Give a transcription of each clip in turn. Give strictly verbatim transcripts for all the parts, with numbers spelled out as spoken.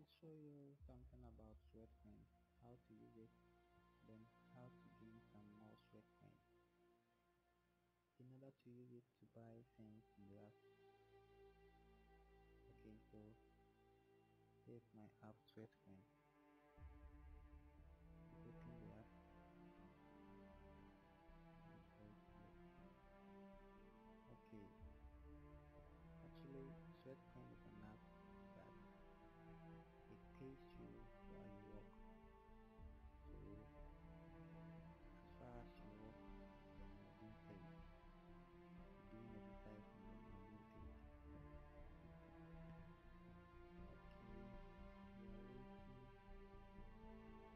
show you something about sweatcoin, how to use it, then how to gain some more sweatcoin. In order to use it to buy things in the app. Okay, so here's my app sweatcoin. Open the app. Okay, actually sweatcoin is an app that it pays you while you work. So as far as you work, then you're being paid. Doing exercise and then you're being paid. Okay, we are waiting.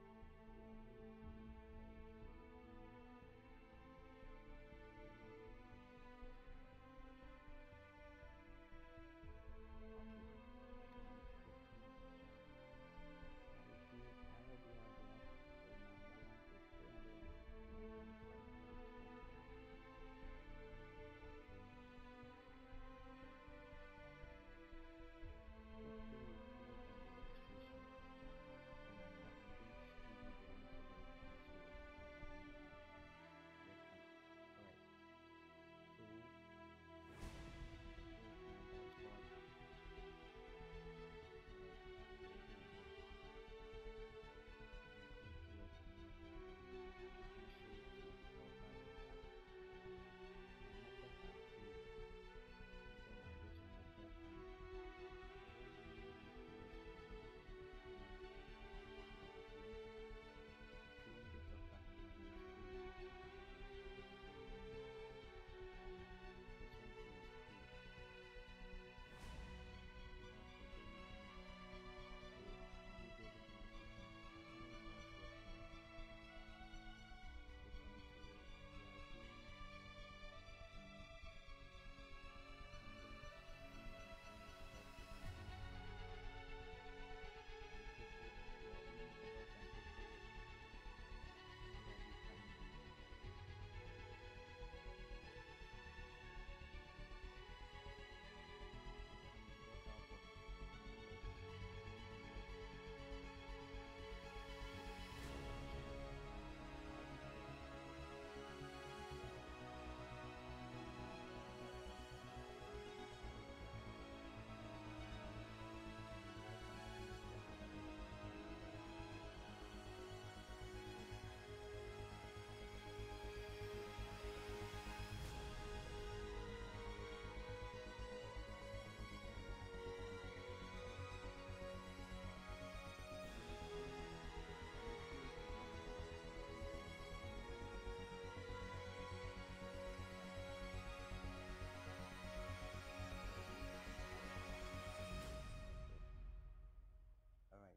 Alright,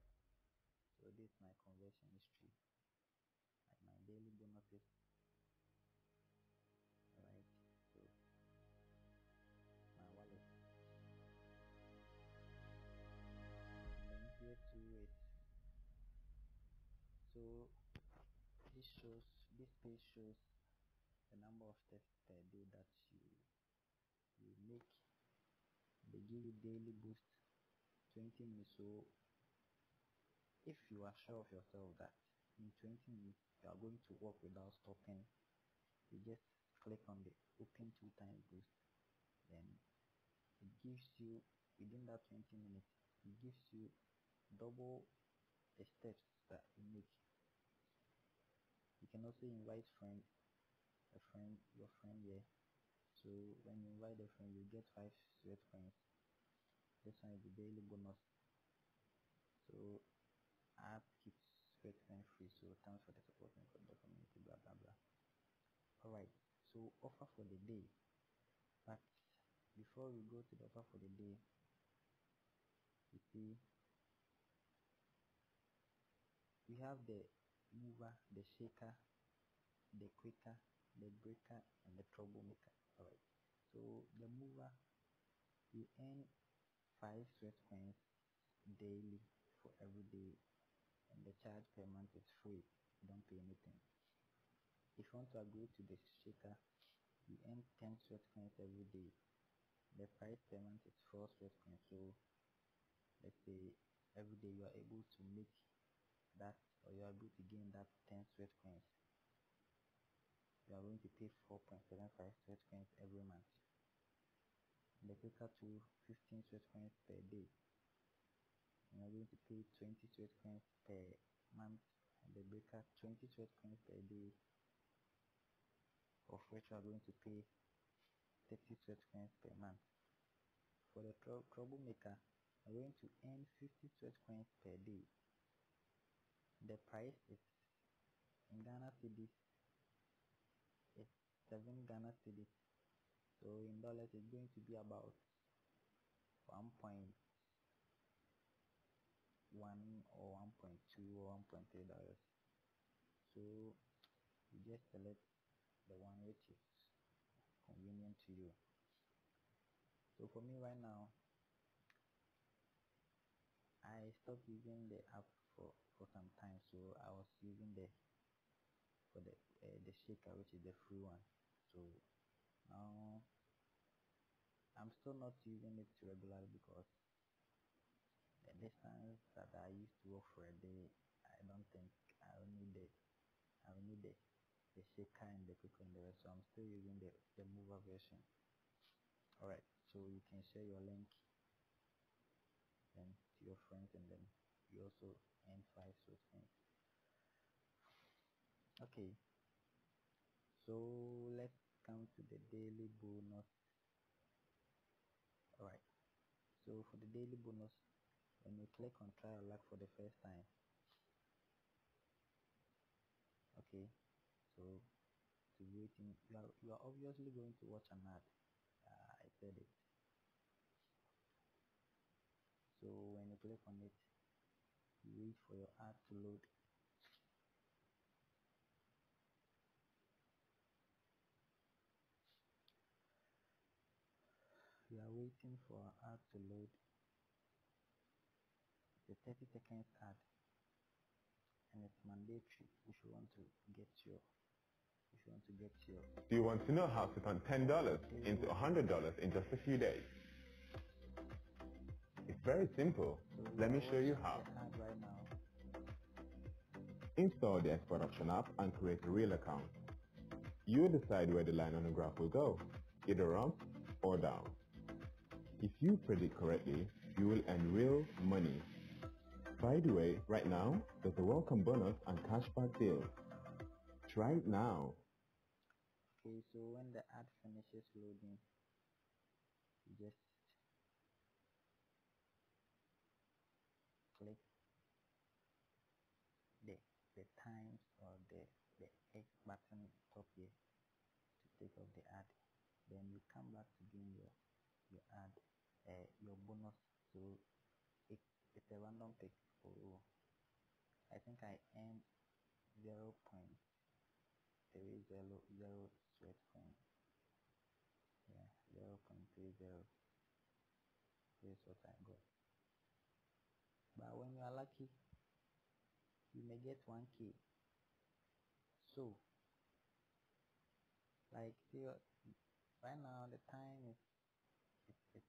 so this is my conversion history, like my daily bonuses. Alright, so my wallet, and then here to it. So this shows, this page shows the number of steps per day that you you make. They give you daily boost twenty minutes. So if you are sure of yourself that in twenty minutes you are going to work without stopping, you just click on the open two times boost, then it gives you, within that twenty minutes, it gives you double the steps that you make. You can also invite friend a friend your friend here. So when you invite a friend, you get five sweatcoins. This one is the daily bonus. So app keeps sweatcoin free, so thanks for the support and for the community, blah blah blah. Alright, so offer for the day. But before we go to the offer for the day, you see we have the mover, the shaker, the quicker, the breaker, and the troublemaker. Alright, so the mover, you earn five sweatcoins daily for every day, and the charge per month is free. You don't pay anything. If you want to agree to the shaker, you earn ten sweatcoins every day. The price per month is four sweatcoins. So let's say every day you are able to make that, or you are able to gain that ten sweat coins. You are going to pay four point seven five sweat coins every month. The quicker to fifteen sweat coins per day. You are going to pay twenty sweat coins per month, and the breaker twenty sweat coins per day, of which you are going to pay thirty sweat coins per month. For the tr troublemaker, you are going to earn fifty sweat coins per day. The price is in Ghana cedis, it's seven Ghana cedis. So in dollars, it's going to be about one point one or one point two or one point three dollars. So you just select the one which is convenient to you. So for me right now, I stopped using the app for for some time. So I was using the for the uh, the shaker, which is the free one. So now I'm still not using it regularly because the distance that I used to work for a day, I don't think I will need the I will need the the shaker and the quick and the rest. So I'm still using the the mover version. Alright, so you can share your link then to your friends, and then you also earn five sweat coins. Okay, so let's come to the daily bonus. Alright, so for the daily bonus, when you click on try your luck for the first time, okay, so to waiting, you are, you are obviously going to watch an ad. uh, I said it. So when you click on it, you wait for your ad to load. You are waiting for an ad to load. The thirty seconds ad, and it's mandatory if you want to get your if you want to get your Do you want to know how to turn ten dollars into one hundred dollars in just a few days? It's very simple. so Let me show you watching how. the ad right now. Install the export option app and create a real account. You decide where the line on the graph will go, either up or down. If you predict correctly, you will earn real money. By the way, right now, there's a welcome bonus and cashback deal. Try it now. Okay, so when the ad finishes loading, you just click the the times or the the X button top here to take off the ad. Then you come back to gain your your ad uh, your bonus. So it, it's a random pick. Oh, I think I earned zero point three zero zero sweat coin. Yeah, zero point three zero. Here's what I got. But when you are lucky, you may get one K. So like see, right now the time is it's it's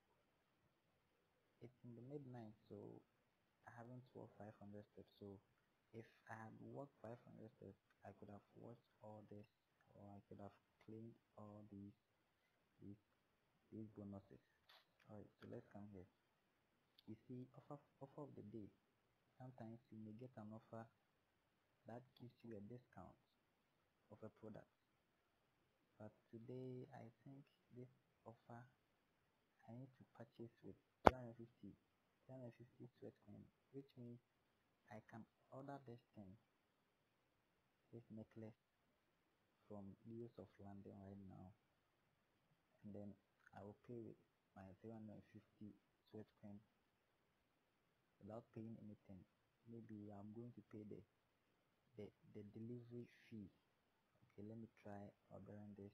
it's in the midnight, so I haven't walked five hundred steps. So if I had walked five hundred steps, I could have watched all this, or I could have claimed all these these these bonuses. Alright, so let's come here. You see, offer offer of the day. Sometimes you may get an offer that gives you a discount of a product. But today I think this offer I need to purchase with three hundred fifty sweat coin, which means I can order this thing, this necklace from Leos of London right now, and then I will pay with my three hundred fifty sweat coin without paying anything. Maybe I'm going to pay the the, the delivery fee. Okay, let me try ordering this.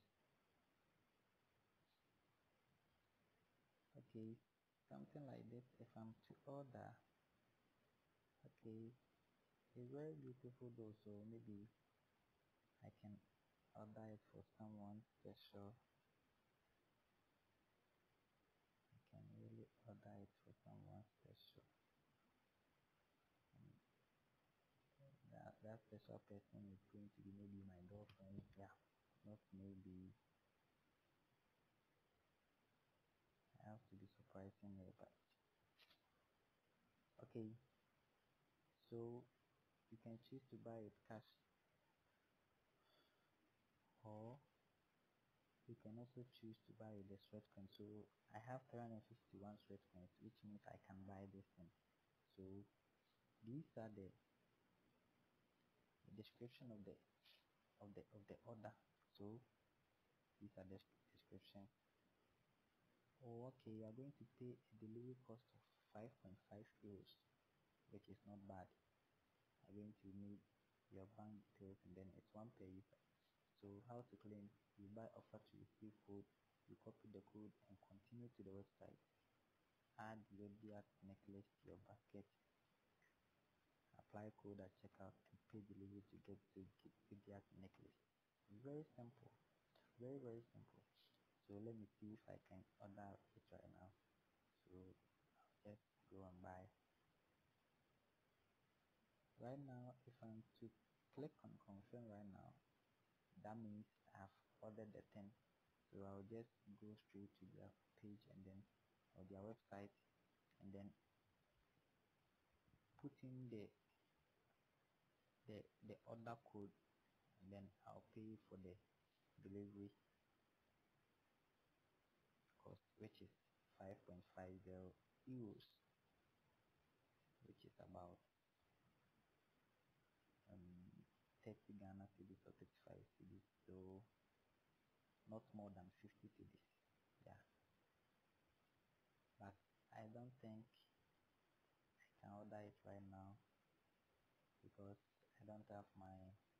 Okay, something like this. If I'm to order, okay, it's very beautiful though, so maybe I can order it for someone special. I can really order it for someone special. special person is going to be maybe my girlfriend. Yeah, not maybe. I have to be surprising her, but okay. So you can choose to buy with cash, or you can also choose to buy with the sweatcoin. So I have three hundred fifty-one sweatcoins, which means I can buy this thing. So these are the, the description of the of the of the order. So these are the description. Oh, okay, you are going to pay a delivery cost of five point five euros, which is not bad. I'm going to need your bank details, and then it's one per user. So how to claim? You buy offer to receive code, you copy the code and continue to the website. Add zodiac necklace to your basket. Apply code at checkout and pay delivery to get the zodiac necklace. Very simple. Very very simple. So let me see if I can order it right now. So I'll just go and buy. Right now, if I'm to click on confirm right now, that means I've ordered the thing. So I'll just go straight to their page and then or their website and then put in the the the order code, and then I'll pay for the delivery cost, which is five point five zero euros, which is about um thirty Ghana cedis or thirty-five cedis, so not more than fifty cedis. Yeah, but I don't think I can order it right now because I don't have my,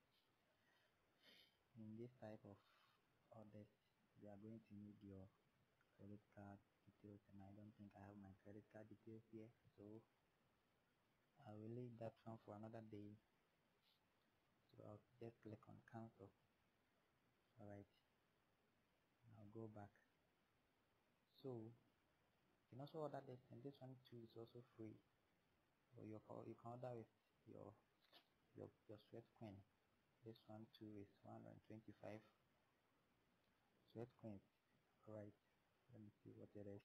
in this type of orders they are going to need your credit card details, and I don't think I have my credit card details here, so I will leave that one for another day. So I'll just click on cancel. Alright, I'll go back. So you can also order this, and this one too is also free. So you can you can order with your your your sweatcoin. This one too is one hundred twenty-five sweatcoins. Alright, let me see what it is.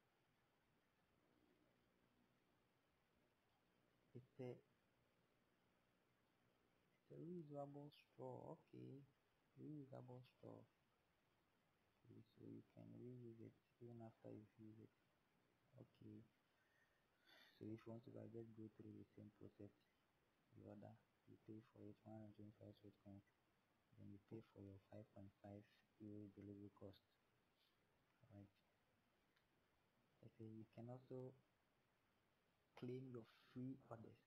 It's a it's a reusable straw. Okay, reusable straw. Okay, so you can reuse it even after you've used it. Okay, so if you want to buy, just go through the same process. You order, you pay for it one hundred twenty-five sweatcoins, then you pay for your five point five euro delivery cost. Alright, okay, you can also claim your free orders.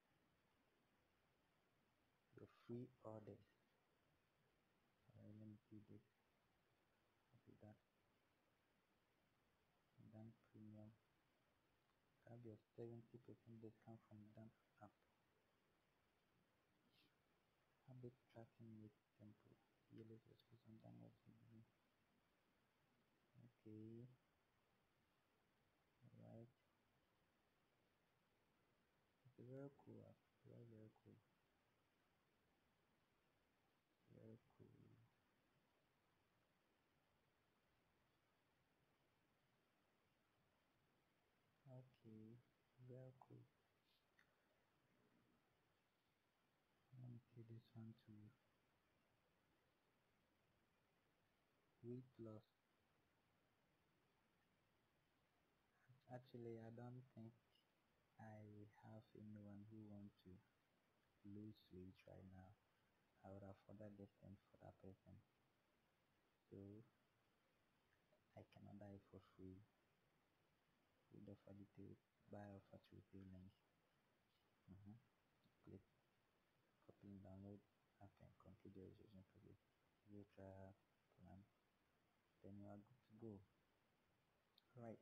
Your free orders. Alright, let me see this. What is that? Dan Premium. Have your seventy percent discount from Dan app. Habit tracking with simple. Yearly subscription Dan website. Okay. Alright. It's a very cool app. Very very cool. Very cool. Okay. Very cool. Let me see this one too. Weight loss. Actually, I don't think I have anyone who wants to lose weight right now. I would have ordered this thing for that person. So I can order it for free. Read offer details, buy offer to retail link. Mm-hmm. Click, copy and download app and complete the registration process. View trial plan. Then you are good to go. Right.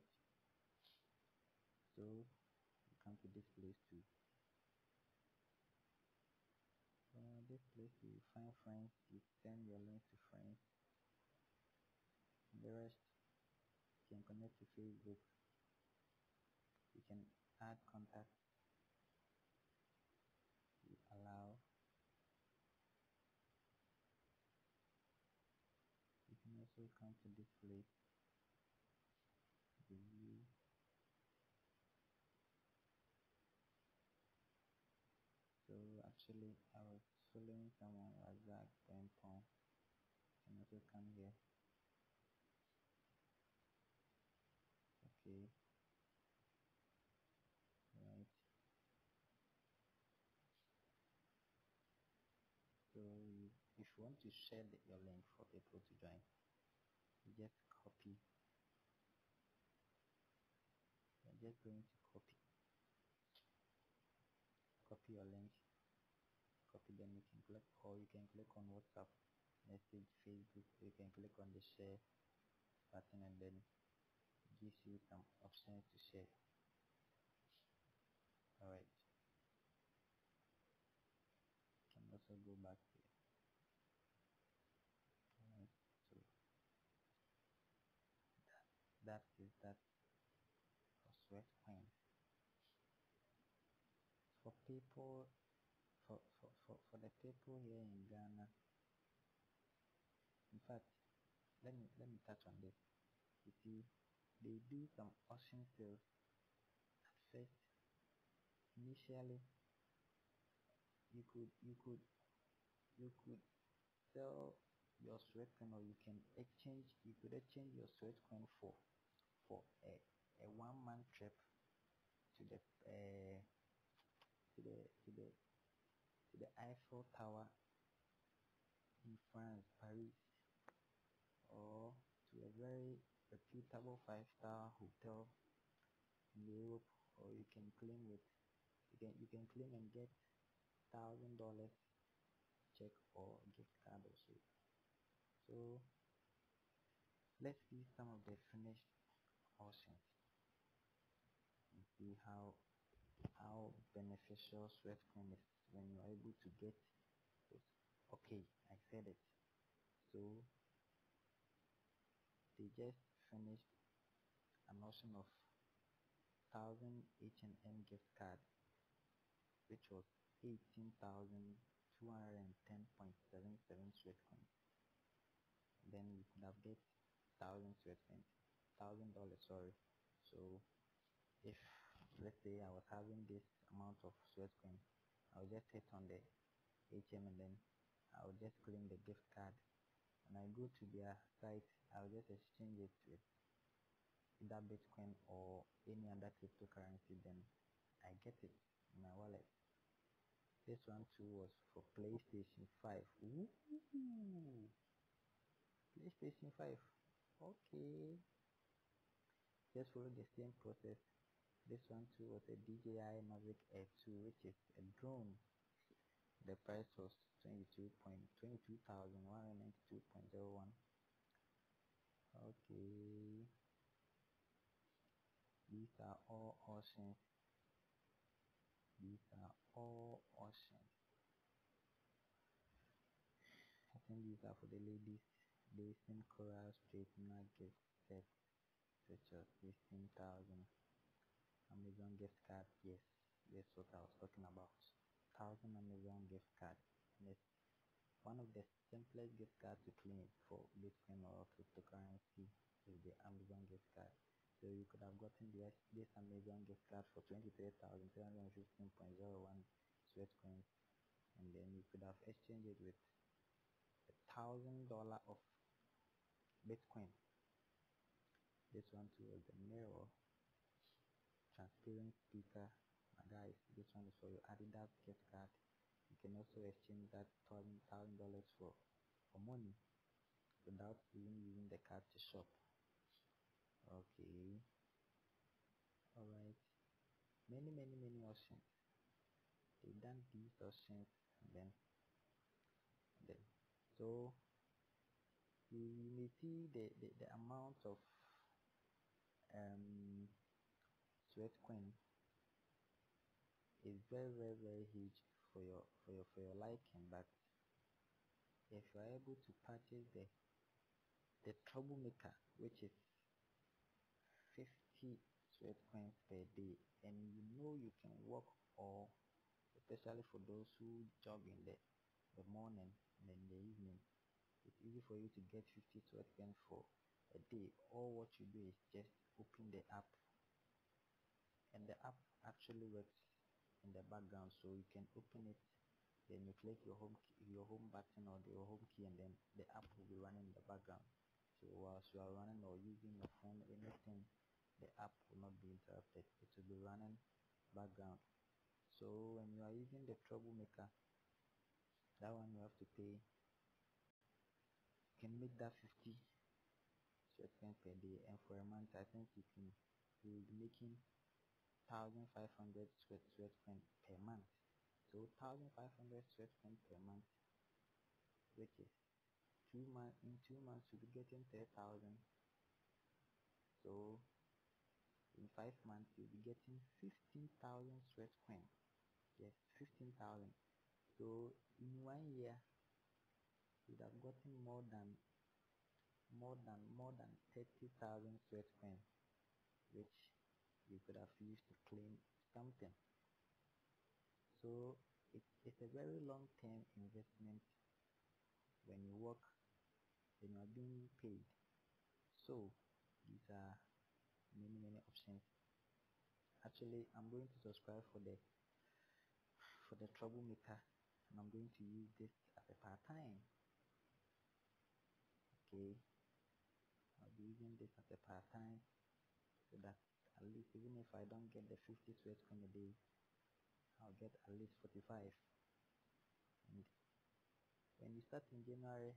So you come to this place too. Uh, this place you find friends, you send your links to friends. And the rest you can connect to Facebook. You can add contacts. You allow. display the view. So actually I was following someone was that ping pong. Can also come here. Okay, right. So you, if you want to share the, your link for people to join, you just copy. You're just going to copy, copy your link, copy. Then you can click, or you can click on WhatsApp, message, Facebook. You can click on the share button, and then it gives you some options to share. All right. You can also go back here. All right. So that is that for sweatcoin. For people, for, for, for, for the people here in Ghana, in fact, let me let me touch on this. You see, they do some auction sales at first. Initially, you could you could you could sell your sweatcoin, or you can exchange you could exchange your sweatcoin for for a, a one month trip to the uh, to the to the to the Eiffel Tower in France, Paris, or to a very reputable five-star hotel in Europe, or you can claim with you can you can claim and get thousand dollars check or gift card also. So let's see some of the finished auctions and see how how beneficial sweatcoin is when you're able to get those. Okay, I said it. So they just finished an auction of thousand H and M gift card, which was eighteen thousand two hundred ten point seven seven sweatcoin. Then you could have get thousand sweatcoin, thousand dollars. Sorry. So if let's say I was having this amount of sweatcoin, I'll just hit on the H M, and then I'll just claim the gift card. When I go to their site, I'll just exchange it with either Bitcoin or any other cryptocurrency. Then I get it in my wallet. This one too was for PlayStation five. Ooh, PlayStation five. Okay. Just follow the same process. This one too was a D J I Mavic Air two, which is a drone. The price was twenty-two point twenty-two thousand one hundred ninety-two point zero one. Okay. These are all auctions. These are all auctions. I think these are for the ladies. Basin coral straightener gift set, such as fifteen thousand. Amazon gift card. Yes, that's what I was talking about. Thousand Amazon gift card. And it's one of the simplest gift cards to claim for Bitcoin or cryptocurrency is the Amazon gift card. So you could have gotten this, this Amazon gift card for twenty-three thousand three hundred fifteen point zero one sweatcoins, and then you could have exchanged it with a thousand dollar of Bitcoin. This one too was the mirror, transparent speaker. My guys, this one is for your Adidas gift card. You can also exchange that thousand thousand dollars for for money without even using the card to shop. Okay, all right. Many many many options. They done these options, and then and then so you, you may see the, the the amount of um sweatcoin is very very very huge for your for your for your liking, but if you are able to purchase the the troublemaker, which is fifty sweatcoins per day, and you know you can walk, or especially for those who jog in the the morning and in the evening, it's easy for you to get fifty sweatcoins for a day, all what you do is just open the app, and the app actually works in the background, so you can open it, then you click your home key, your home button or the, your home key, and then the app will be running in the background. So whilst you are running or using your phone, anything, the app will not be interrupted. It will be running background. So when you are using the troublemaker, that one you have to pay. You can make that fifty sweatcoin per day, and for a month I think you can you will be making thousand five hundred sweat sweatcoin per month. So thousand five hundred sweatcoin per month, which is two months. In two months you'll be getting thirty thousand. So in five months you'll be getting fifteen thousand sweatcoin. Yes, fifteen thousand. So in one year you'd have gotten more than more than more than thirty thousand sweatcoin, which you could have used to claim something. So it, it's a very long term investment. When you work, then you are being paid. So these are many many options. Actually, I'm going to subscribe for the for the troublemaker, and I'm going to use this as a part-time. Okay, I'll be using this as a part-time, so that at least even if I don't get the fifty sweatcoin a day, I'll get at least forty-five. And when you start in January,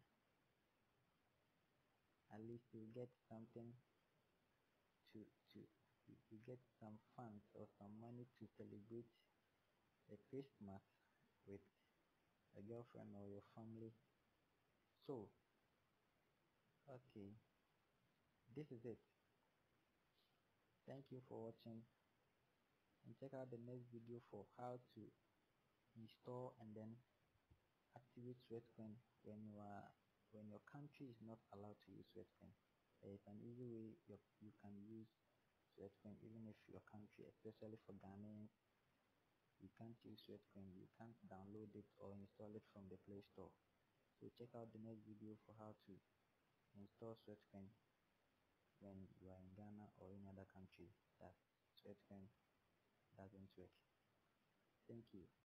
at least you get something to to you, you get some funds or some money to celebrate the Christmas with a girlfriend or your family. So okay, this is it. Thank you for watching, and check out the next video for how to install and then activate Sweatcoin when you are when your country is not allowed to use Sweatcoin. There is an easy way you, you can use Sweatcoin even if your country, especially for Ghanaians, you can't use Sweatcoin, you can't download it or install it from the Play Store. So check out the next video for how to install Sweatcoin when you are in Ghana or any other country that Sweatcoin doesn't work. Thank you.